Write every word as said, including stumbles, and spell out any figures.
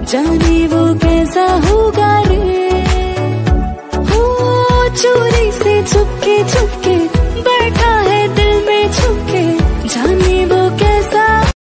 जाने वो कैसा होगा रे। हो चोरी से चुपके चुपके